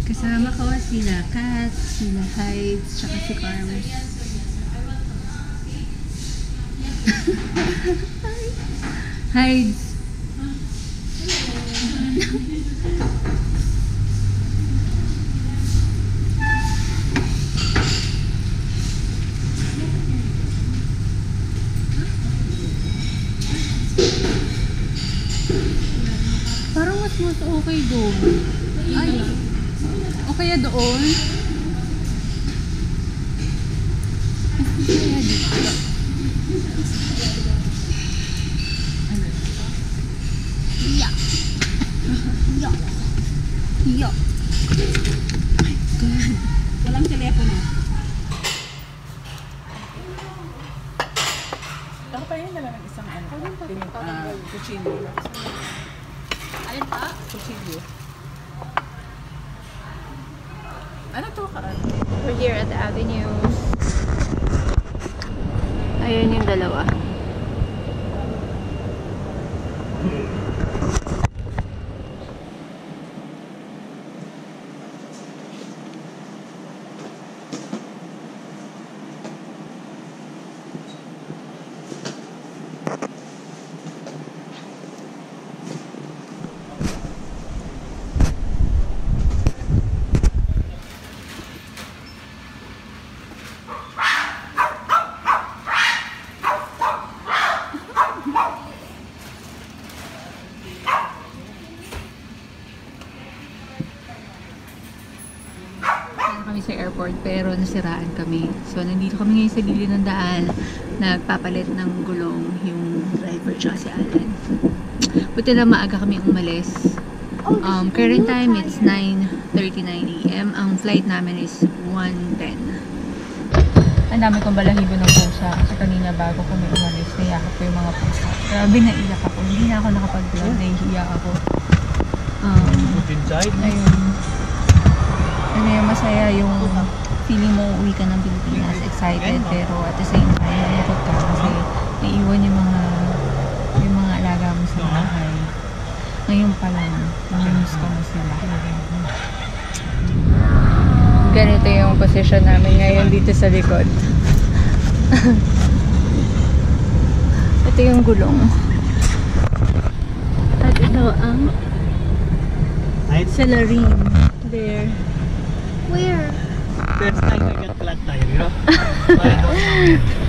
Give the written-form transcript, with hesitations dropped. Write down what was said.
Kasama ko sila Kat, sila Hides, tsaka si Carlos. Hides. Parang mas okay doon. Ay, o kaya doon? Kaya dito. Yeah. Yeah. Yeah. My God. Walang telepono. Tayo na lang ng isang kuchilyo. Ayun pa? Kuchilyo. Ano to ka? We're here at the Avenue. Ayun yung dalawa. Kami sa airport pero nasiraan kami. So nandito kami ngayon sa gilid ng daan. Nagpapalit ng gulong yung driver tsaka si Alan. Buti na maaga kami umalis. Current time it's 9:39 AM. Ang flight namin is 1:10. Ang dami kong balahibo ng pusa kasi kanina bago kami umalis naiyak ko yung mga pusa. Grabe naiyak ako. Hindi na ako nakapag-vlog. Nahihiya ako. Ayun. Ano yung masaya yung feeling mo uwi ka ng Pilipinas, excited, pero at the same time, nalungkot ka kasi naiiwan yung mga alaga mo sa bahay. Ngayon pa lang, namiss ko na sila. Ganito yung position namin ngayon dito sa likod. Ito yung gulong. At ito ang salarin. There. Where? First time I got flat tire, you know?